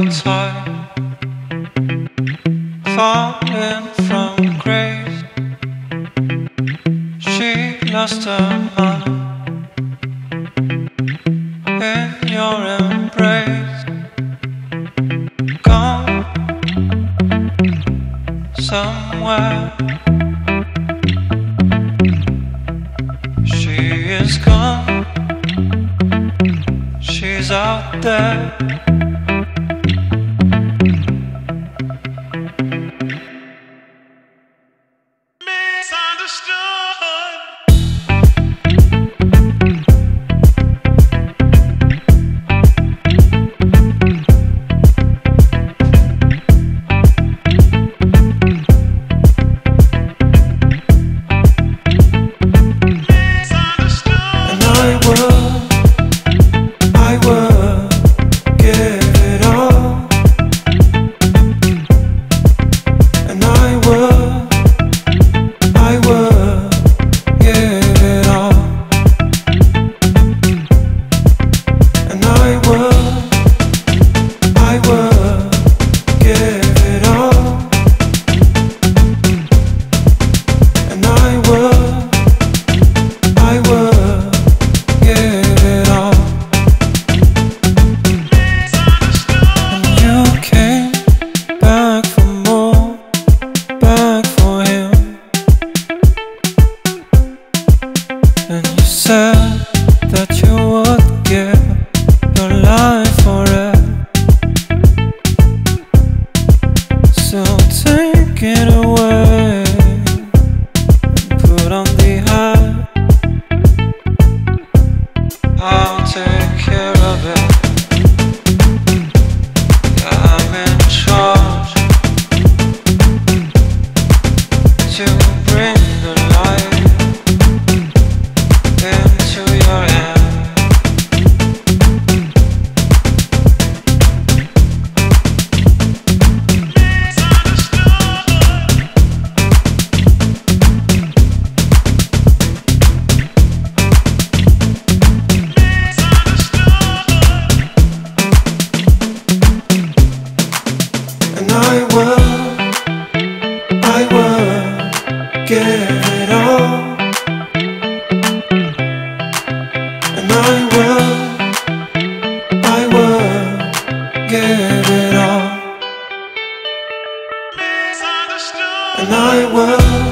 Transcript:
time, falling from grace. She lost her mind in your embrace. Gone somewhere. She is gone. She's out there. And you said that you would give your life for it. So take it away and put on the high. I'll take care of it. I'm in charge to bring the light into your hand. And I will give it all. And I will give it all. And I will